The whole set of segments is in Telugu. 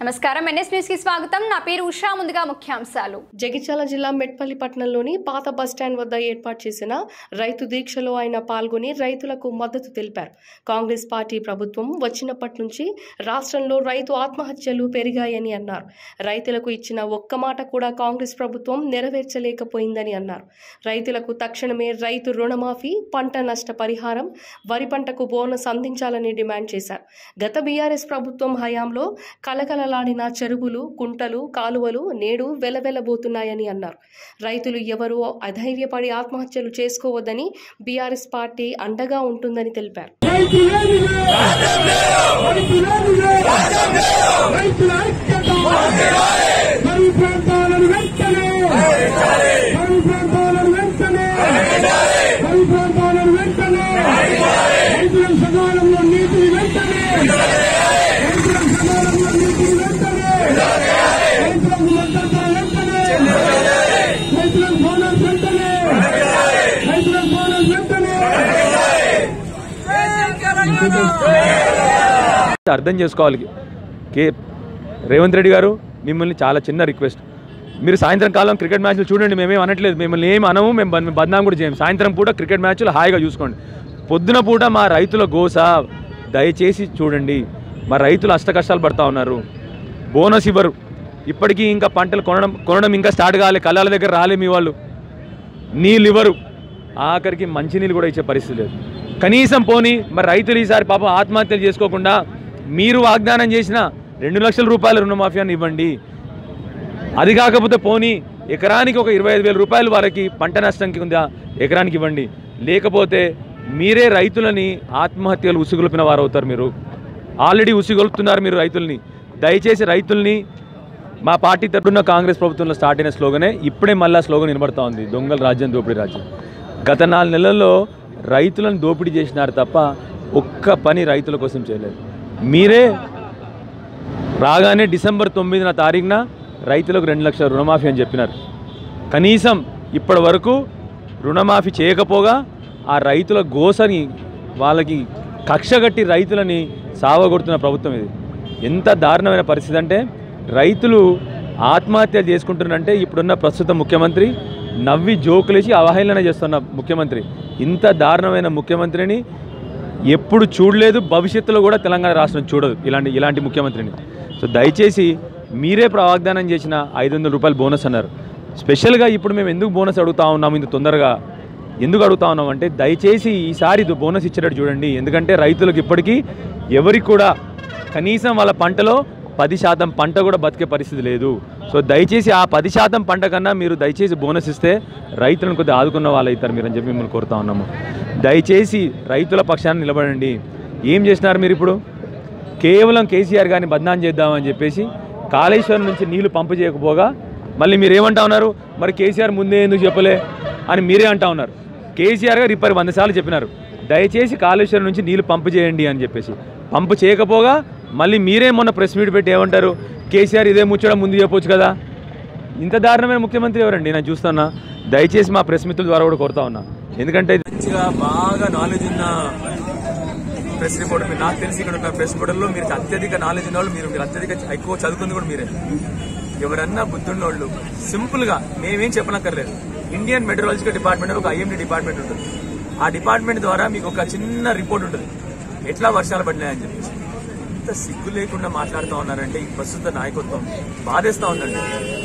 నమస్కారం ఎన్ఎస్ న్యూస్ కి స్వాగతం. నా పేరు ఉషా. ముందుగా ముఖ్యాంశాలు. జగిత్యాల జిల్లా మెట్పల్లి పట్టణంలోని పాత బస్టాండ్ వద్ద ఏర్పాటు చేసిన రైతు దీక్షలో ఆయన పాల్గొని రైతులకు మద్దతు తెలిపారు. కాంగ్రెస్ పార్టీ ప్రభుత్వం వచ్చినప్పటి నుంచి రాష్ట్రంలో రైతు ఆత్మహత్యలు పెరిగాయని అన్నారు. రైతులకు ఇచ్చిన ఒక్క మాట కూడా కాంగ్రెస్ ప్రభుత్వం నెరవేర్చలేకపోయిందని అన్నారు. రైతులకు తక్షణమే రైతు రుణమాఫీ, పంట నష్ట పరిహారం, వరి పంటకు బోనస్ అందించాలని డిమాండ్ చేశారు. గత బీఆర్ఎస్ ప్రభుత్వం హయాంలో కలకలలాడిన చెరువులు, కుంటలు, కాలువలు నేడు వెలవెలబోతున్నాయని అన్నారు. రైతులు ఎవరూ అధైర్యపడి ఆత్మహత్యలు చేసుకోవద్దని బీఆర్ఎస్ పార్టీ అండగా ఉంటుందని తెలిపారు. అర్థం చేసుకోవాలి. రేవంత్ రెడ్డి గారు, మిమ్మల్ని చాలా చిన్న రిక్వెస్ట్, మీరు సాయంత్రం కాలం క్రికెట్ మ్యాచ్లు చూడండి. మేమేం అనట్లేదు, మిమ్మల్ని ఏమి అనము, మేము బద్నాం కూడా చేయం. సాయంత్రం పూట క్రికెట్ మ్యాచ్లు హాయిగా చూసుకోండి. పొద్దున పూట మా రైతుల గోస దయచేసి చూడండి. మా రైతులు అష్టకష్టాలు పడుతూ ఉన్నారు. బోనస్ ఇవ్వరు, ఇప్పటికీ ఇంకా పంటలు కొనడం ఇంకా స్టార్ట్ కావాలి. కళ్ళాల దగ్గర రాలే మీ వాళ్ళు. నీళ్ళు ఇవ్వరు, ఆఖరికి మంచినీళ్ళు కూడా ఇచ్చే పరిస్థితి లేదు. కనీసం పోనీ మరి రైతులు ఈసారి పాపం ఆత్మహత్యలు చేసుకోకుండా మీరు వాగ్దానం చేసిన 2 లక్షల రూపాయల రుణమాఫీ అని ఇవ్వండి. అది కాకపోతే పోనీ ఎకరానికి ఒక 25,000 రూపాయల వరకు పంట నష్టంకి ఉందా ఎకరానికి ఇవ్వండి. లేకపోతే మీరే రైతులని ఆత్మహత్యలు ఉసిగొల్పిన వారు అవుతారు. మీరు ఆల్రెడీ ఉసిగొల్పుతున్నారు మీరు రైతుల్ని. దయచేసి రైతుల్ని, మా పార్టీ తరపున కాంగ్రెస్ ప్రభుత్వంలో స్టార్ట్ అయిన స్లోగనే ఇప్పుడే మళ్ళీ స్లోగన్ వినబడతా ఉంది, దొంగల రాజ్యం, దోపిడీ రాజ్యం. గత 4 నెలల్లో రైతులను దోపిడీ చేసినారు తప్ప ఒక్క పని రైతుల కోసం చేయలేదు. మీరే రాగానే డిసెంబర్ 9వ తారీఖున రైతులకు 2 లక్షల రుణమాఫీ అని చెప్పినారు. కనీసం ఇప్పటి వరకు రుణమాఫీ చేయకపోగా ఆ రైతుల గోసని, వాళ్ళకి కక్షగట్టి రైతులని సావగొడుతున్న ప్రభుత్వం ఇది. ఎంత దారుణమైన పరిస్థితి అంటే, రైతులు ఆత్మహత్యలు చేసుకుంటున్నారంటే ఇప్పుడున్న ప్రస్తుత ముఖ్యమంత్రి నవ్వి జోకులేసి అవహేళన చేస్తున్న ముఖ్యమంత్రి. ఇంత దారుణమైన ముఖ్యమంత్రిని ఎప్పుడు చూడలేదు, భవిష్యత్తులో కూడా తెలంగాణ రాష్ట్రం చూడదు ఇలాంటి ముఖ్యమంత్రిని. సో దయచేసి మీరే వాగ్దానం చేసిన 500 రూపాయలు బోనస్ అన్నారు. స్పెషల్గా ఇప్పుడు మేము ఎందుకు బోనస్ అడుగుతా ఉన్నాము, ఇంత తొందరగా ఎందుకు అడుగుతా ఉన్నాం అంటే, దయచేసి ఈసారి బోనస్ ఇచ్చేటట్టు చూడండి. ఎందుకంటే రైతులకు ఇప్పటికీ ఎవరికి కూడా కనీసం వాళ్ళ పంటలో 10% పంట కూడా బతికే పరిస్థితి లేదు. సో దయచేసి ఆ 10% పంట కన్నా మీరు దయచేసి బోనస్ ఇస్తే రైతులను కొద్దిగా ఆదుకున్న వాళ్ళు అవుతారు మీరు అని చెప్పి మిమ్మల్ని కోరుతా ఉన్నాము. దయచేసి రైతుల పక్షాన్ని నిలబడండి. ఏం చేసినారు మీరు ఇప్పుడు? కేవలం కేసీఆర్ గారిని బద్నాం చేద్దామని చెప్పేసి కాళేశ్వరం నుంచి నీళ్లు పంపు చేయకపోగా మళ్ళీ మీరు ఏమంటా ఉన్నారు, మరి కేసీఆర్ ముందే ఎందుకు చెప్పలే అని మీరే అంటా ఉన్నారు. కేసీఆర్ గారు ఇప్పటి 100 సార్లు చెప్పినారు, దయచేసి కాళేశ్వరం నుంచి నీళ్లు పంపు చేయండి అని చెప్పేసి. పంపు చేయకపోగా మళ్ళీ మీరే మొన్న ప్రెస్ మీట్ పెట్టి ఏమంటారు, కేసీఆర్ ఇదే ముచ్చడం ముందు చెప్పొచ్చు కదా. ఇంత దారుణమైన ముఖ్యమంత్రి ఎవరండి నేను చూస్తున్నా. దయచేసి మా ప్రెస్ మిత్రుల ద్వారా కూడా కోరుతా ఉన్నా. ఎందుకంటే మంచిగా బాగా నాలెడ్జ్ ఉన్న ప్రెస్ రిపోర్టర్, మీరు నాకు తెలిసి ఇక్కడ ఉన్న ప్రెస్ రిపోర్టర్లో మీరు అత్యధిక నాలెడ్జ్ ఉన్న వాళ్ళు, మీరు అత్యధిక ఎక్కువ చదువుకుంది కూడా మీరే. ఎవరన్నా బుద్ధున్న వాళ్ళు సింపుల్గా మేమేం చెప్పనక్కర్లేదు. ఇండియన్ మెట్రలాజికల్ డిపార్ట్మెంట్ ఒక IMD డిపార్ట్మెంట్ ఉంటుంది. ఆ డిపార్ట్మెంట్ ద్వారా మీకు ఒక చిన్న రిపోర్ట్ ఉంటుంది, ఎట్లా వర్షాలు పడినాయని చెప్పేసి. ఇంత సిగ్గు లేకుండా మాట్లాడుతూ ఉన్నారంటే ఈ ప్రస్తుత నాయకత్వం బాధేస్తా ఉందండి.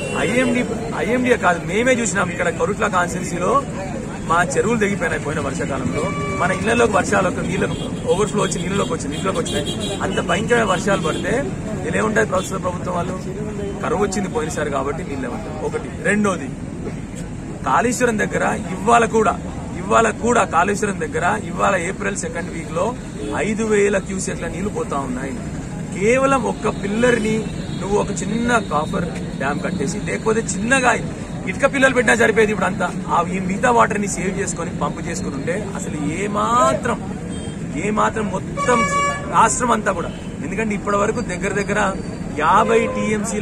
IMD కాదు, మేమే చూసినాం ఇక్కడ కరుట్ల కాన్స్టిట్యున్సీలో మా చెరువులు తెగిపోయినాయి పోయిన వర్షాకాలంలో. మన ఇళ్లలోకి వర్షాలు నీళ్ళకు ఓవర్ఫ్లో వచ్చి ఇంట్లోకి వచ్చినాయి. అంత భయంకరమైన వర్షాలు పడితే ఇదేముంటుంది ప్రస్తుత ప్రభుత్వం వాళ్ళు? కరువు వచ్చింది పోయినసారి కాబట్టి నీళ్ళే ఉంటాయి. ఒకటి. రెండోది, కాళేశ్వరం దగ్గర ఇవాళ కూడా కాళేశ్వరం దగ్గర ఇవాళ ఏప్రిల్ 2nd వీక్ లో 5,000 క్యూసెక్ల నీళ్లు పోతా ఉన్నాయి. కేవలం ఒక్క పిల్లర్ని నువ్వు ఒక చిన్న కాఫర్ డ్యామ్ కట్టేసి, లేకపోతే చిన్నగా ఇటుక పిల్లలు పెట్టినా సరిపోయేది. ఇప్పుడు అంతా ఈ మిగతా వాటర్ ని సేవ్ చేసుకుని పంపు చేసుకుని ఉంటే అసలు ఏమాత్రం మొత్తం రాష్ట్రం అంతా కూడా. ఎందుకంటే ఇప్పటి వరకు దగ్గర 50 TMCల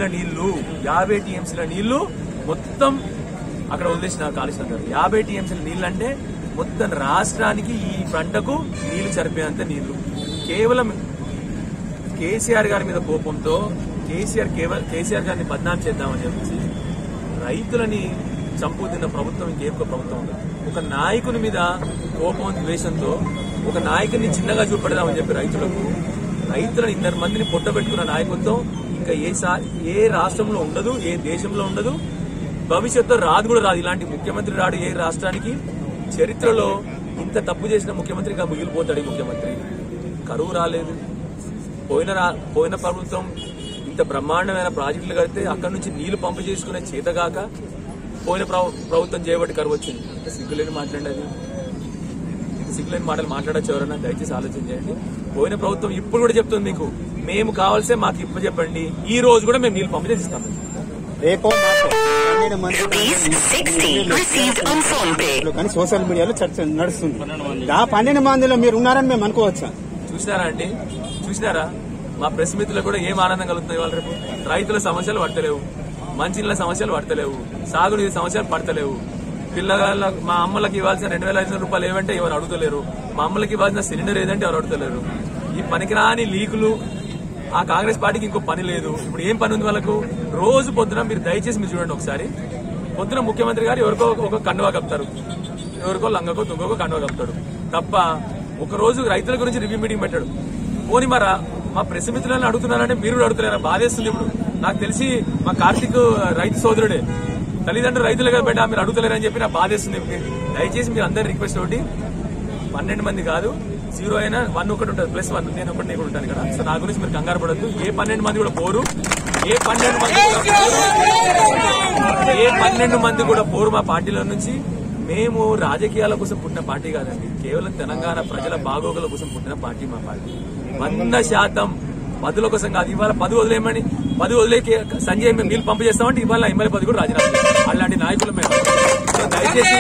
నీళ్లు మొత్తం అక్కడ వదిలేసిన కాళేశ్వరం గారు. 50 TMCల నీళ్లు అంటే మొత్తం రాష్ట్రానికి ఈ పంటకు నీళ్లు సరిపోయేంత నీళ్లు. కేవలం కేసీఆర్ గారి మీద కోపంతో కేసీఆర్ గారిని బద్నాం చేద్దామని చెప్పేసి రైతులని చంపుతున్న ప్రభుత్వం ఇంకేం ప్రభుత్వం ఉండదు. ఒక నాయకుని మీద కోపం ద్వేషంతో ఒక నాయకుడిని చిన్నగా చూపెడదామని చెప్పి రైతులను 2 మందిని పొట్టబెట్టుకున్న నాయకత్వం ఇంకా ఏ రాష్ట్రంలో ఉండదు, ఏ దేశంలో ఉండదు, భవిష్యత్తులో రాదు కూడా రాదు. ఇలాంటి ముఖ్యమంత్రి రాడు ఏ రాష్ట్రానికి. చరిత్రలో ఇంత తప్పు చేసిన ముఖ్యమంత్రిగా మిగిలిపోతాడు ఈ ముఖ్యమంత్రి. కరువు రాలేదు, పోయిన ప్రభుత్వం ఇంత బ్రహ్మాండమైన ప్రాజెక్టులు కడితే అక్కడి నుంచి నీళ్లు పంపు చేసుకునే చేతగాక పోయిన ప్రభుత్వం చేయబట్టి కరువు వచ్చింది. సిగ్గులేని మాట్లాడేది, సిగ్గులేని మాటలు మాట్లాడచ్చు ఎవరన్నా దయచేసి ఆలోచన చేయండి. పోయిన ప్రభుత్వం ఇప్పుడు కూడా చెప్తుంది మీకు మేము కావాల్సే మాకు ఇప్పుడు చెప్పండి, ఈ రోజు కూడా మేము నీళ్లు పంపు చేసి ఇస్తాం. కానీ సోషల్ మీడియాలో చర్చ నడుస్తుంది. ఆ 12 మందిలో మీరు ఉన్నారని మేము అనుకోవచ్చా? చూసినారా అండి, చూసినారా? మా ప్రెస్ మిత్రులకు కూడా ఏం ఆనందం కలుగుతుంది వాళ్ళ రేపు. రైతుల సమస్యలు పడతలేవు, మంచినీళ్ళ సమస్యలు పడతలేవు, సాగునీటి సమస్యలు పడతలేవు. పిల్లగాళ్ళ మా అమ్మలకు ఇవ్వాల్సిన 2,500 రూపాయలు ఏమంటే ఎవరు అడుగుతలేరు. మా అమ్మలకు ఇవ్వాల్సిన సిలిండర్ ఏదంటే ఎవరు అడుగుతలేరు. ఈ పనికిరాని లీకులు ఆ కాంగ్రెస్ పార్టీకి ఇంకో పని లేదు. ఇప్పుడు ఏం పని ఉంది వాళ్ళకు? రోజు పొద్దున మీరు దయచేసి మీరు చూడండి ఒకసారి. పొద్దున ముఖ్యమంత్రి గారు ఎవరికో ఒక కండువా కప్తారు, ఎవరికో లంగకో తుంగకో కండువా కప్తాడు తప్ప ఒక రోజు రైతుల గురించి రివ్యూ మీటింగ్ పెట్టాడు. పోనీ మరా మా ప్రెస్ మిత్రులను అడుగుతున్నారంటే మీరు కూడా అడుగుతున్నారా? బాధేస్తుంది. ఇప్పుడు నాకు తెలిసి మా కార్తీక్ రైతు సోదరుడే, తల్లిదండ్రులు రైతులుగా పెట్టా మీరు అడుగుతలేరని చెప్పి నాకు బాధేస్తుంది. దయచేసి మీరు అందరి రిక్వెస్ట్ ఒకటి, 12 మంది కాదు, 0 అయినా 1 ఒకటి ఉంటుంది, +1 నేను ఒకటి నేను ఉంటాను ఇక్కడ. సో నా గురించి మీరు కంగారు పడద్దు. ఏ 12 మంది కూడా పోరు, ఏ 12 మంది కూడా పోరు మా పార్టీల నుంచి. మేము రాజకీయాల కోసం పుట్టిన పార్టీ కాదండి, కేవలం తెలంగాణ ప్రజల బాగోగుల కోసం పుట్టిన పార్టీ మా పార్టీ. 100% పదుల కోసం కాదు. ఇవాళ 10 వదిలేయమని 10 వదిలేకి సంజయ్ మేము నీళ్ళు పంపు చేస్తామంటే ఇవాళ ఎమ్మెల్యే 10 కూడా రాజీనామా చేస్తాం. అలాంటి నాయకులు మేము. దయచేసి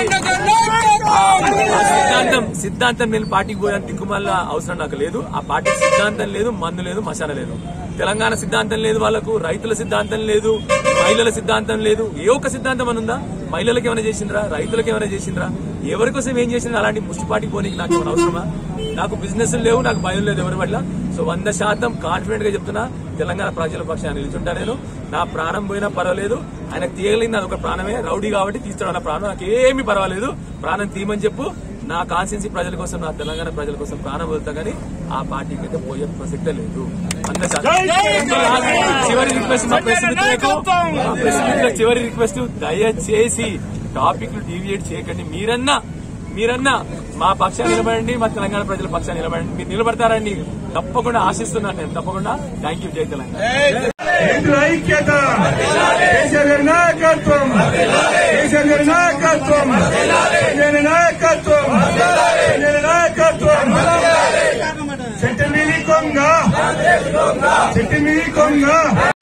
సిద్ధాంతం నేను పార్టీకి పోయిన దిక్కుమల్ల అవసరం నాకు లేదు. ఆ పార్టీ సిద్ధాంతం లేదు, మందు లేదు, మసాలా లేదు. తెలంగాణ సిద్ధాంతం లేదు వాళ్ళకు, రైతుల సిద్ధాంతం లేదు, మహిళల సిద్ధాంతం లేదు. ఏ ఒక్క సిద్ధాంతం అని ఉందా? మహిళలకు ఏమైనా చేసిండ్రా? రైతులకు ఏమైనా చేసిండ్రా? ఎవరి కోసం ఏం చేసిండ్రా? అలాంటి ముష్టి పార్టీకి పోనీకి నాకు ఏమైనా అవసరమా? నాకు బిజినెస్ లేవు, నాకు భయం లేదు ఎవరి పట్ల. సో 100% కాన్ఫిడెంట్ గా చెప్తున్నా, తెలంగాణ ప్రజల పక్షాన్ని నిలుచుంటా నేను. నా ప్రాణం పోయినా పర్వాలేదు, ఆయనకు తీయగలిగింది అదొక ప్రాణమే. రౌడీ కాబట్టి తీస్తాడు నా ప్రాణం, నాకు ఏమీ పర్వాలేదు, ప్రాణం తీయమని చెప్పు. నా కాన్స్టిట్యున్సీ ప్రజల కోసం, నా తెలంగాణ ప్రజల కోసం ప్రాణం వదులుతా గానీ ఆ పార్టీకి అయితే పోయే ప్రసక్తే లేదు. 100%. చివరి రిక్వెస్ట్ మా ప్రెస్ మిత్రులకు, చివరి రిక్వెస్ట్, దయచేసి టాపిక్ డీవియేట్ చేయకండి. మీరన్నా మా పక్షాన్ని నిలబడండి, మా తెలంగాణ ప్రజల పక్షాన్ని నిలబడండి. మీరు నిలబడతారని తప్పకుండా ఆశిస్తున్నాను నేను. తప్పకుండా. Thank you. జై తెలంగాణ. ఐక్యత, కేసీఆర్ గారి నాయకత్వం, కేసీఆర్ గారి నాయకత్వం, నాయకత్వం, నాయకత్వం. చెట్టు మీది కొంగ